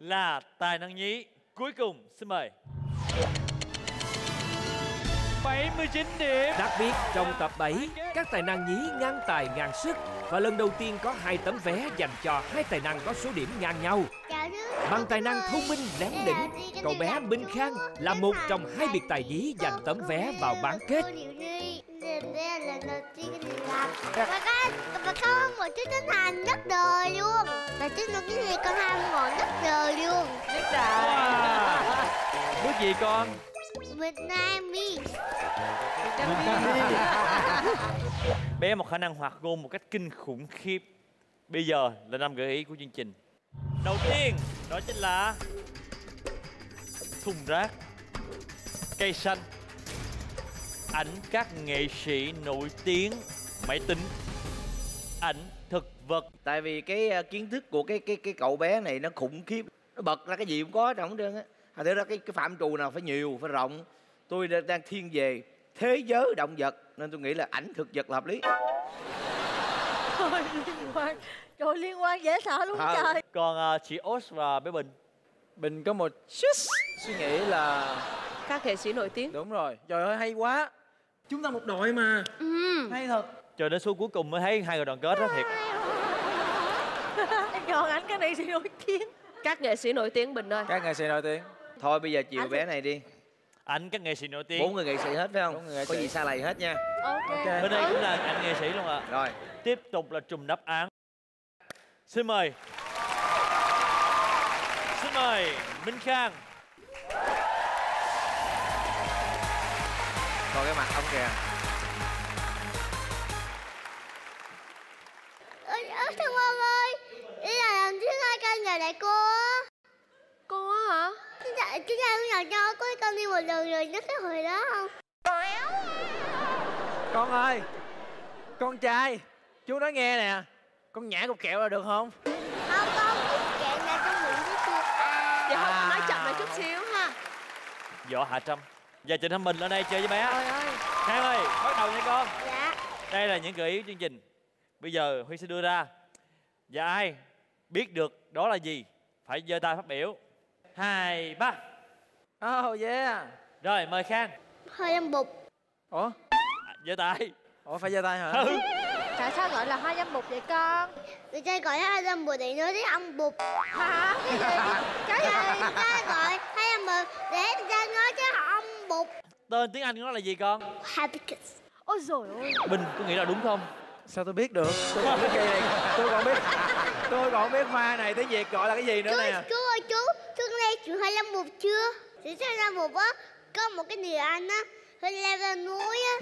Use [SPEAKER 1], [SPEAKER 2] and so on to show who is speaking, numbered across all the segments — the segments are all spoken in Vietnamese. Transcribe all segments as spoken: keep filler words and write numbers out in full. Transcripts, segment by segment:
[SPEAKER 1] là tài năng nhí cuối cùng. Xin mời. bảy mươi chín điểm.
[SPEAKER 2] Đặc biệt trong tập bảy, các tài năng nhí ngang tài ngang sức và lần đầu tiên có hai tấm vé dành cho hai tài năng có số điểm ngang nhau. Bằng tài năng thông minh lém đỉnh, cậu bé Minh Khang là một trong hai biệt tài nhí giành tấm vé vào bán kết.
[SPEAKER 3] Và con, và con một chú tinh thần nhất đời luôn. Và chú nói cái gì con ham ngọn nhất đời luôn.
[SPEAKER 1] Wow. Bước gì con?
[SPEAKER 3] Vietnamese.
[SPEAKER 1] Bé một khả năng hoạt ngôn một cách kinh khủng khiếp. Bây giờ là năm gợi ý của chương trình. Đầu tiên đó chính là thùng rác, cây xanh, ảnh các nghệ sĩ nổi tiếng, máy tính, ảnh thực vật.
[SPEAKER 4] Tại vì cái uh, kiến thức của cái cái cái cậu bé này nó khủng khiếp, nó bật ra cái gì cũng có trong hết trơn á. Thành ra cái cái phạm trù nào phải nhiều, phải rộng. Tôi đang thiên về thế giới động vật nên tôi nghĩ là ảnh thực vật là hợp lý.
[SPEAKER 5] Trời, liên quan, trời liên quan dễ sợ luôn à. Trời.
[SPEAKER 1] Còn uh, chị Os và bé Bình.
[SPEAKER 6] Bình có một chút suy nghĩ là
[SPEAKER 7] các nghệ sĩ nổi tiếng.
[SPEAKER 6] đúng rồi. Trời ơi hay quá. Chúng ta một đội mà.
[SPEAKER 3] Ừ.
[SPEAKER 6] Hay thật.
[SPEAKER 1] Chờ đến số cuối cùng mới thấy hai người đoàn kết đó thiệt.
[SPEAKER 5] Em chọn ảnh cái này thì nổi tiếng.
[SPEAKER 7] Các nghệ sĩ nổi tiếng Bình ơi.
[SPEAKER 6] Các nghệ sĩ nổi tiếng.
[SPEAKER 4] Thôi bây giờ chiều
[SPEAKER 5] Anh
[SPEAKER 4] bé này đi.
[SPEAKER 1] Ảnh các nghệ sĩ nổi tiếng.
[SPEAKER 4] Bốn người nghệ sĩ hết phải không?
[SPEAKER 6] Bốn người nghệ
[SPEAKER 4] Có
[SPEAKER 6] sĩ.
[SPEAKER 4] gì xa lầy hết nha.
[SPEAKER 5] Ok.
[SPEAKER 1] Bên đây cũng là ảnh nghệ sĩ luôn ạ. À.
[SPEAKER 4] Rồi.
[SPEAKER 1] Tiếp tục là trùng đáp án. Xin mời. Xin mời Minh Khang.
[SPEAKER 4] Coi cái mặt ông kìa.
[SPEAKER 3] Ôi, ôi thằng Quân ơi, đây là lần thứ hai con nhờ lại cô á.
[SPEAKER 7] Cô á hả?
[SPEAKER 3] Chúng ta chúng ta cũng nhờ cho có con đi một lần rồi nhớ cái hồi đó không?
[SPEAKER 6] Con ơi, con trai, chú nói nghe nè. Con nhả cục kẹo là được không?
[SPEAKER 3] Không, con biết kẹo là trong bụng của cô.
[SPEAKER 7] Dạ không,
[SPEAKER 6] À.
[SPEAKER 7] nói chậm lại chút xíu ha.
[SPEAKER 1] Võ Hạ Trâm và Trịnh Thanh Bình lên đây chơi với bé.
[SPEAKER 7] Trời ơi.
[SPEAKER 1] Khang ơi, bắt đầu nha con.
[SPEAKER 3] Dạ.
[SPEAKER 1] Đây là những gợi ý của chương trình. Bây giờ Huy sẽ đưa ra. Và ai biết được đó là gì phải giơ tay phát biểu. Hai, ba.
[SPEAKER 6] Oh yeah.
[SPEAKER 1] Rồi mời Khang.
[SPEAKER 3] Hơi âm bục.
[SPEAKER 6] Ủa?
[SPEAKER 1] À, giơ tay.
[SPEAKER 6] Ủa phải giơ tay hả?
[SPEAKER 1] Ừ.
[SPEAKER 5] Tại sao gọi là hoa dâm bụt vậy con?
[SPEAKER 3] Người ta gọi hai âm bục để nói tới âm bục.
[SPEAKER 5] Hả? Cái gì? Cái gì?
[SPEAKER 3] Người ta gọi hai âm bục để người ta nói tới âm bục.
[SPEAKER 1] Tên tiếng Anh của nó là gì con?
[SPEAKER 3] Happicus.
[SPEAKER 5] Ôi dồi ôi.
[SPEAKER 1] Bình có nghĩ là đúng không?
[SPEAKER 6] Sao tôi biết được? Tôi còn biết cây này. Tôi còn biết. Tôi còn biết hoa này tiếng Việt gọi là cái gì nữa
[SPEAKER 3] Chú,
[SPEAKER 6] nè.
[SPEAKER 3] chú ơi chú, chú nghe chuyện hai âm bục chưa? Thì hai âm bục á, có một cái người anh á, hơi leo lên núi á.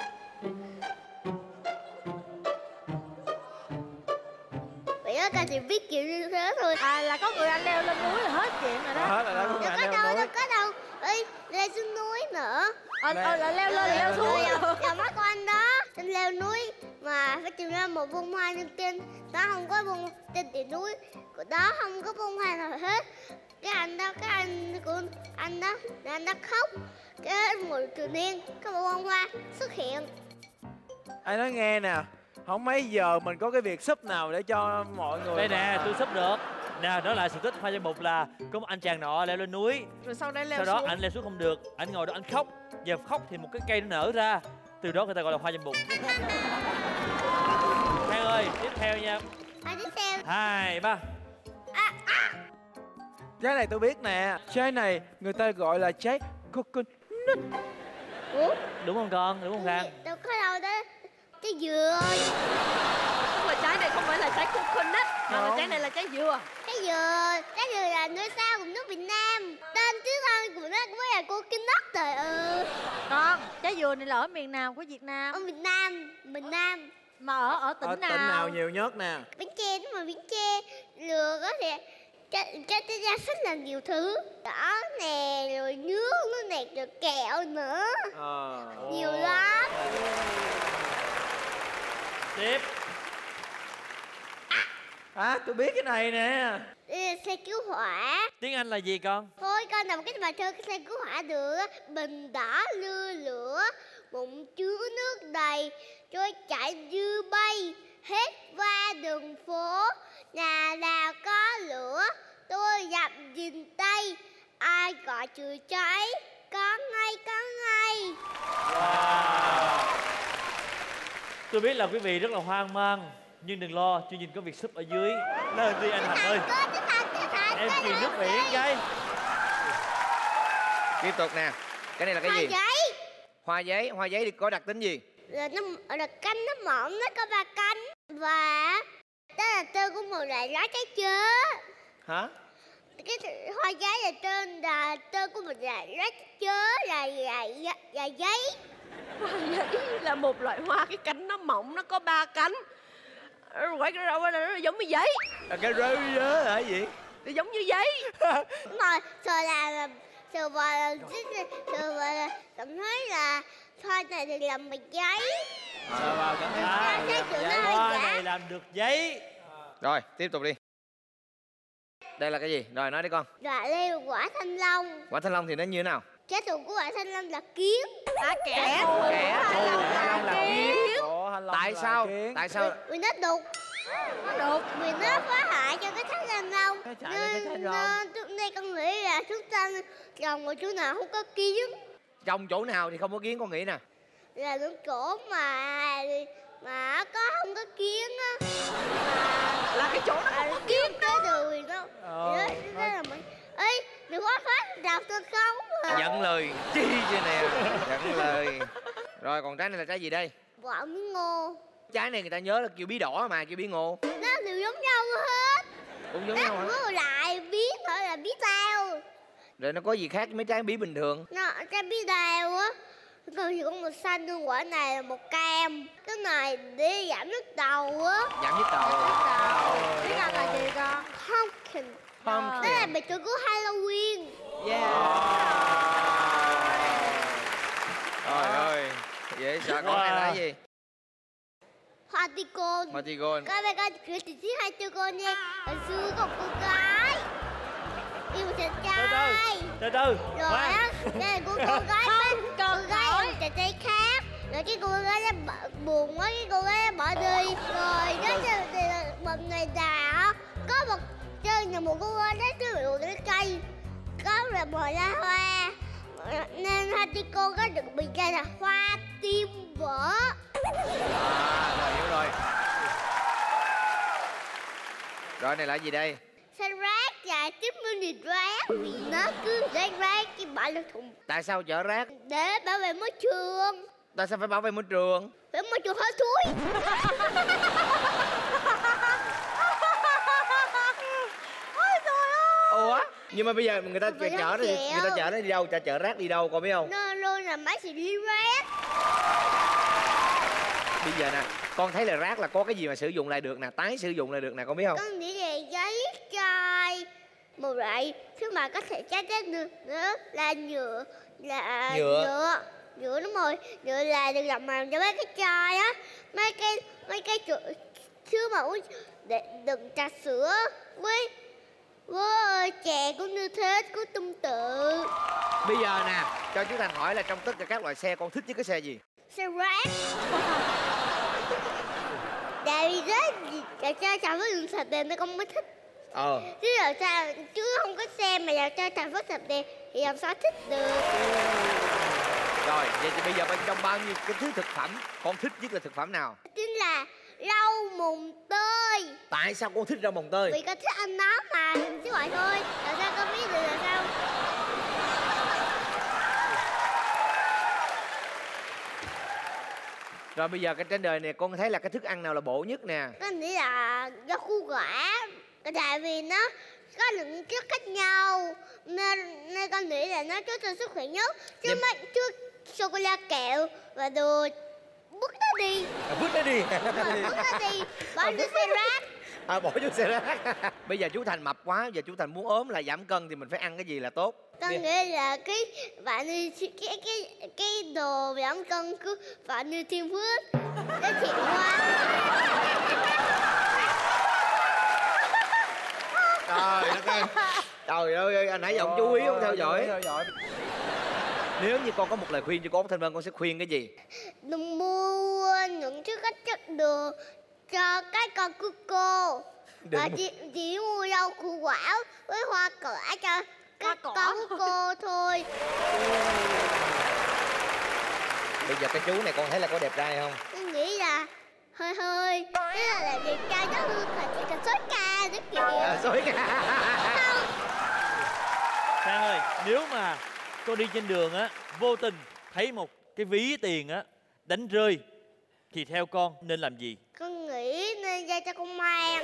[SPEAKER 3] Vậy đó con chỉ biết kiểu như thế thôi.
[SPEAKER 5] À là có người anh leo lên núi là hết chuyện rồi đó.
[SPEAKER 6] Hết rồi đó. Có
[SPEAKER 3] Đâu
[SPEAKER 6] ngài
[SPEAKER 3] có
[SPEAKER 6] leo
[SPEAKER 3] đâu,
[SPEAKER 6] núi.
[SPEAKER 3] đâu có đâu. Ê, leo xuống núi nữa.
[SPEAKER 5] Ờ, ờ là leo lên leo xuống.
[SPEAKER 3] Giờ mắt của anh đó, anh leo núi mà phải tìm ra một bông hoa trên trên. Đó không có bông trên đỉnh núi, của đó không có bông hoa nào hết. Cái anh đó, cái anh của anh đó, anh đó khóc. Cái một tự nhiên có một bông hoa xuất hiện.
[SPEAKER 6] Anh nói nghe nè. Không mấy giờ mình có cái việc súp nào để cho mọi người.
[SPEAKER 1] Đây
[SPEAKER 6] mà-
[SPEAKER 1] nè, tôi sắp được. Nè, đó là sự tích hoa dâm bụt là có một anh chàng nọ leo lên núi.
[SPEAKER 7] Rồi sau đây leo
[SPEAKER 1] Sau đó
[SPEAKER 7] xuống.
[SPEAKER 1] anh leo xuống không được, anh ngồi đó anh khóc. Giờ khóc thì một cái cây nó nở ra. Từ đó người ta gọi là hoa dâm bụt. Khang ơi, tiếp theo nha.
[SPEAKER 3] Anh đi xem.
[SPEAKER 1] Hai, ba.
[SPEAKER 6] Trái này tôi biết nè. Trái này người ta gọi là trái coconut.
[SPEAKER 3] Ủa?
[SPEAKER 1] Đúng không con? Đúng không Khang?
[SPEAKER 3] Đâu có đâu đó. Trái dừa.
[SPEAKER 7] Nhưng mà trái này không phải là trái coconut, mà là
[SPEAKER 6] Không.
[SPEAKER 7] trái này là trái dừa.
[SPEAKER 3] Trái dừa. Trái dừa là nơi sao của nước Việt Nam. Tên tiếng Anh của nó cũng là coconut trời ơi.
[SPEAKER 5] Con, trái dừa này là ở miền nào của Việt Nam?
[SPEAKER 3] Ở Việt Nam, miền Nam.
[SPEAKER 5] Mà ở ở tỉnh
[SPEAKER 6] Ở
[SPEAKER 5] nào?
[SPEAKER 6] tỉnh nào nhiều nhất nè?
[SPEAKER 3] Bánh tre đúng mà bánh tre lừa có thể trái trái trái ra rất là nhiều thứ đỏ nè rồi nước nó nè rồi kẹo nữa
[SPEAKER 6] Ờ.
[SPEAKER 3] nhiều lắm.
[SPEAKER 1] Tiếp.
[SPEAKER 6] À tôi biết cái này nè.
[SPEAKER 3] Đây là xe cứu hỏa.
[SPEAKER 1] Tiếng Anh là gì con?
[SPEAKER 3] Thôi con đọc cái bài thơ cái xe cứu hỏa được á. Bình đỏ lưa lửa bụng chứa nước đầy trôi chảy như bay hết qua đường phố nhà nào có lửa tôi dập dìn tay, ai gọi chữa cháy, có ngay có ngay.
[SPEAKER 1] Wow. Tôi biết là quý vị rất là hoang mang, nhưng đừng lo, chương trình có việc súp ở dưới. Lên đi anh Thành ơi. Em truyền nước biển cái.
[SPEAKER 4] Tiếp tục nè. Cái này là cái
[SPEAKER 3] Hoa
[SPEAKER 4] gì?
[SPEAKER 3] giấy.
[SPEAKER 4] Hoa giấy. Hoa giấy thì có đặc tính gì?
[SPEAKER 3] Là nó là cánh nó mỏng, nó có ba cánh. Và đó là tên của một loại lá trái chớ.
[SPEAKER 4] Hả?
[SPEAKER 3] Cái hoa giấy là tên là tên của một loại lá chớ là là, là, là giấy.
[SPEAKER 7] Hoa giấy là một loại hoa, cái cánh nó mỏng, nó có ba cánh. Quay cái râu là nó giống như giấy.
[SPEAKER 4] À, cái rơi nhớ là cái gì?
[SPEAKER 7] Nó giống như giấy.
[SPEAKER 3] Đúng rồi, rồi là là rồi và là rồi và là cảm thấy là hoa này thì làm bằng giấy.
[SPEAKER 6] Sờ vào cảm thấy
[SPEAKER 1] À,
[SPEAKER 3] Cái chữ nó hơi
[SPEAKER 1] hoa
[SPEAKER 3] giả.
[SPEAKER 1] này làm được giấy.
[SPEAKER 4] Rồi, tiếp tục đi. Đây là cái gì? Rồi nói đi con.
[SPEAKER 3] Là leo quả thanh long.
[SPEAKER 4] Quả thanh long thì nó như thế nào?
[SPEAKER 3] Trái thụ của quả thanh long là kiến.
[SPEAKER 7] À, kẻ.
[SPEAKER 4] Kẻ thù thanh long là kiến.
[SPEAKER 6] Ủa, thanh long
[SPEAKER 4] Tại
[SPEAKER 6] là
[SPEAKER 4] sao?
[SPEAKER 6] kiến.
[SPEAKER 4] Tại sao?
[SPEAKER 3] Vì nó đục. Nó đục vì nó phá hại cho cái thanh thanh long.
[SPEAKER 6] Cái chạy lên cái thanh long.
[SPEAKER 3] Nên lúc này con nghĩ là chúng ta trồng ở chỗ nào không có kiến.
[SPEAKER 4] Trồng chỗ nào thì không có kiến, con nghĩ nè.
[SPEAKER 3] Là những chỗ mà mà có không có kiến á.
[SPEAKER 7] Là cái chỗ nó không có kiến.
[SPEAKER 3] Cái đường nó
[SPEAKER 6] Ờ,
[SPEAKER 3] đó, đó là mình ê đừng có phát đạp tôi không à.
[SPEAKER 4] Nhận lời chi vậy nè. Nhận lời. Rồi còn trái này là trái gì đây?
[SPEAKER 3] Quả miếng ngô.
[SPEAKER 4] Trái này người ta nhớ là kêu bí đỏ mà, kêu bí ngô.
[SPEAKER 3] Nó đều giống nhau hết.
[SPEAKER 4] Cũng giống
[SPEAKER 3] Nó
[SPEAKER 4] nhau hả?
[SPEAKER 3] có lại bí thôi là bí tao.
[SPEAKER 4] Rồi nó có gì khác với mấy trái bí bình thường?
[SPEAKER 3] Nó cái bí tao á. Còn thì có một xanh luôn, quả này là một cam. Cái này để giảm nhức đầu á.
[SPEAKER 4] Giảm nhức đầu.
[SPEAKER 3] Cái này là gì con? Pumpkin.
[SPEAKER 4] Pumpkin.
[SPEAKER 3] Đó là biệt tượng của Halloween.
[SPEAKER 4] Trời ơi, dễ sợ. Con này là cái gì?
[SPEAKER 3] Hoa ticon.
[SPEAKER 4] Martigon.
[SPEAKER 3] Các bạn coi chuyện chị Thiết hai ticon nha. Hồi xưa có một cô gái yêu một chàng
[SPEAKER 1] Từ từ,
[SPEAKER 3] trai.
[SPEAKER 1] từ từ.
[SPEAKER 3] Rồi
[SPEAKER 1] Khoan.
[SPEAKER 3] á, đây là cô, cô gái
[SPEAKER 7] Không
[SPEAKER 3] cô
[SPEAKER 7] cần
[SPEAKER 3] gái
[SPEAKER 7] hỏi.
[SPEAKER 3] yêu một chàng trai khác. Rồi cái cô gái nó bỏ- buồn quá, cái cô gái nó bỏ đi. Rồi nó thì một ngày nào có một trên là một cô gái nó cứ bị cái cây có là một lá hoa, nên hai tia cô có được bị gọi là hoa tim vỡ.
[SPEAKER 4] À, rồi hiểu rồi. Rồi này là gì đây?
[SPEAKER 3] Sao rác và tiếp mini rác vì nó cứ rác rác cái bỏ lên thùng
[SPEAKER 4] Tại sao chở rác?
[SPEAKER 3] để bảo vệ môi trường.
[SPEAKER 4] Tại sao phải bảo vệ môi trường?
[SPEAKER 3] Phải môi trường hơi thối.
[SPEAKER 4] Ủa? Nhưng mà bây giờ người ta
[SPEAKER 3] Phải
[SPEAKER 4] chở
[SPEAKER 3] không
[SPEAKER 4] nó đi,
[SPEAKER 3] chịu.
[SPEAKER 4] người ta chở nó đi đâu? Chở chở rác đi đâu con biết không?
[SPEAKER 3] Nó luôn là máy xử lý rác.
[SPEAKER 4] Bây giờ nè, con thấy là rác là có cái gì mà sử dụng lại được nè, tái sử dụng lại được nè, con biết không?
[SPEAKER 3] Con nghĩ là giấy chai một loại thứ mà có thể tái chế được nữa là nhựa là
[SPEAKER 4] Nhựa.
[SPEAKER 3] nhựa nhựa đúng rồi, nhựa là được làm làm cho mấy cái chai á, mấy cái mấy cái chỗ thứ mà uống để đựng trà sữa với với chè cũng như thế, cũng tương tự.
[SPEAKER 4] Bây giờ nè, cho chú Thành hỏi là trong tất cả các loại xe con thích nhất cái xe gì?
[SPEAKER 3] Xe rác. Tại vì rất là cho chào với đường sạch đèn nên con mới thích.
[SPEAKER 4] Ờ.
[SPEAKER 3] Chứ là sao chứ không có xe mà là cho chào với sạch đèn thì làm sao thích được.
[SPEAKER 4] Rồi, vậy thì bây giờ bên trong bao nhiêu cái thứ thực phẩm con thích nhất là thực phẩm nào?
[SPEAKER 3] Chính là rau mùng tơi.
[SPEAKER 4] Tại sao con thích rau mồng tơi?
[SPEAKER 3] Vì con thích ăn nó mà. Chứ vậy thôi. Làm sao con biết được là sao?
[SPEAKER 4] Rồi bây giờ cái trên đời này con thấy là cái thức ăn nào là bổ nhất nè?
[SPEAKER 3] Con nghĩ là rau củ quả. Tại vì nó có những chất khác nhau nên nên con nghĩ là nó tốt cho sức khỏe nhất. Chứ
[SPEAKER 4] Vậy-
[SPEAKER 3] mấy chứ sô cô la kẹo và đồ bứt nó đi.
[SPEAKER 4] À, vứt nó đi.
[SPEAKER 3] Bứt nó đi. Bỏ vô xe rác.
[SPEAKER 4] À, bỏ vô xe rác. Bây giờ chú Thành mập quá, giờ chú Thành muốn ốm là giảm cân thì mình phải ăn cái gì là tốt?
[SPEAKER 3] Con nghĩ là cái bạn đi cái cái cái đồ giảm cân cứ bạn như thiên phước cái thiện hoa.
[SPEAKER 4] Trời đất ơi. Trời ơi, anh nãy giờ ông chú ý không theo dõi.
[SPEAKER 6] Theo dõi.
[SPEAKER 4] Nếu như con có một lời khuyên cho cô Thanh Vân, con sẽ khuyên cái gì?
[SPEAKER 3] Đừng mua những thứ có chất đường cho các con của cô. Và chỉ, chỉ mua rau củ quả với hoa cỏ cho
[SPEAKER 7] Hoa
[SPEAKER 3] các
[SPEAKER 7] cỏ.
[SPEAKER 3] con của cô thôi.
[SPEAKER 4] Bây giờ cái chú này con thấy là có đẹp trai không?
[SPEAKER 3] Tôi nghĩ là hơi hơi. Thế là là đẹp trai đó luôn, là chỉ cần sói ca đó kìa.
[SPEAKER 4] À, dối cả.
[SPEAKER 1] Sang ơi, nếu mà con đi trên đường á, vô tình thấy một cái ví tiền á đánh rơi thì theo con nên làm gì?
[SPEAKER 3] Con nghĩ nên giao cho công an.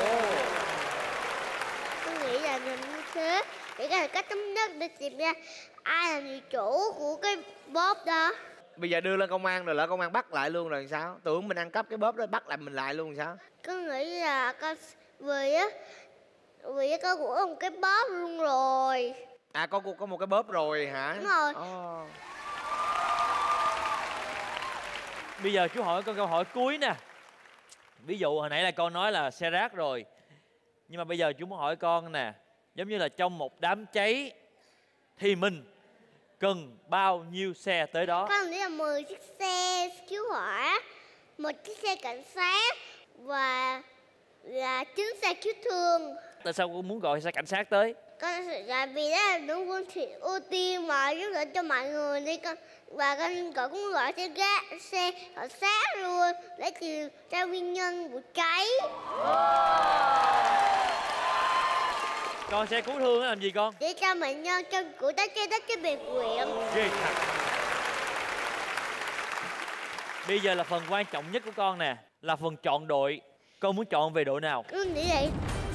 [SPEAKER 3] Con nghĩ là nên như thế. Để có thể cách thống nhất để tìm ra ai là người chủ của cái bóp đó.
[SPEAKER 4] Bây giờ đưa lên công an rồi lỡ công an bắt lại luôn rồi sao? Tưởng mình ăn cắp cái bóp đó bắt lại mình lại luôn sao?
[SPEAKER 3] Con nghĩ là con vì á vì á con của một cái bóp luôn rồi.
[SPEAKER 4] À con có một cái bóp rồi hả?
[SPEAKER 3] Đúng rồi.
[SPEAKER 4] Ồ.
[SPEAKER 1] Bây giờ chú hỏi con câu hỏi cuối nè. Ví dụ hồi nãy là con nói là xe rác rồi, nhưng mà bây giờ chú muốn hỏi con nè, giống như là trong một đám cháy thì mình cần bao nhiêu xe tới đó?
[SPEAKER 3] Con nghĩ là mười chiếc xe cứu hỏa, một chiếc xe cảnh sát và là chín xe cứu thương.
[SPEAKER 1] Tại sao con muốn gọi xe cảnh sát tới?
[SPEAKER 3] Con là vì đó là đúng quân thị ưu tiên mà giúp đỡ cho mọi người đi con, và con gọi cũng gọi xe gác xe cảnh sát luôn để điều tra nguyên nhân vụ cháy.
[SPEAKER 1] Còn xe cứu thương làm gì con?
[SPEAKER 3] Để cho bệnh nhân trong của đất trên đất trên bệnh viện.
[SPEAKER 1] Ghê thật. Bây giờ là phần quan trọng nhất của con nè, là phần chọn đội. Con muốn chọn về đội nào?
[SPEAKER 3] Con nghĩ vậy.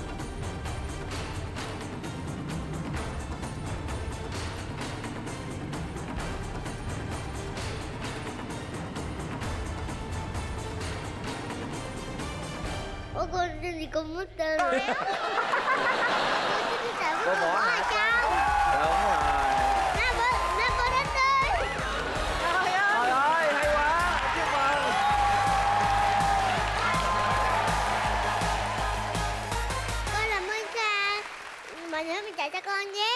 [SPEAKER 3] Ủa con tên gì con mất tên rồi.
[SPEAKER 4] Cô bỏ hả? Đúng rồi.
[SPEAKER 3] Nó bớt, nó bớt đến đây.
[SPEAKER 6] Trời ơi, hay quá. Chúc mừng.
[SPEAKER 3] Con làm ơn cha. Mà nhớ mình chạy cho con nhé.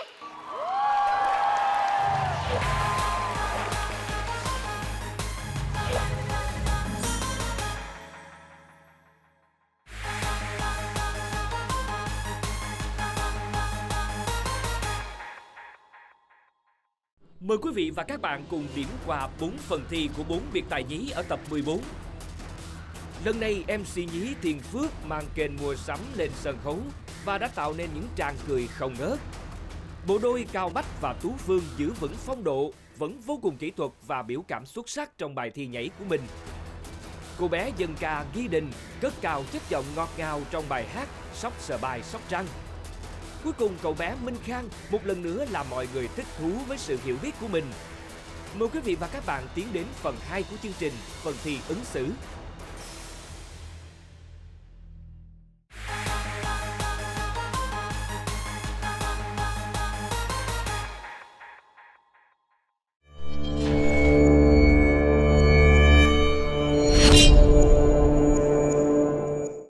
[SPEAKER 2] Mời quý vị và các bạn cùng điểm qua bốn phần thi của bốn biệt tài nhí ở tập mười bốn. Lần này em xê nhí Thiền Phước mang kênh mua sắm lên sân khấu và đã tạo nên những tràng cười không ngớt. Bộ đôi Cao Bách và Tú Phương giữ vững phong độ, vẫn vô cùng kỹ thuật và biểu cảm xuất sắc trong bài thi nhảy của mình. Cô bé dân ca Ghi Đình cất cao chất giọng ngọt ngào trong bài hát Sóc Sờ Bài Sóc Trăng. Cuối cùng cậu bé Minh Khang một lần nữa làm mọi người thích thú với sự hiểu biết của mình. Mời quý vị và các bạn tiến đến phần hai của chương trình, phần thi ứng xử.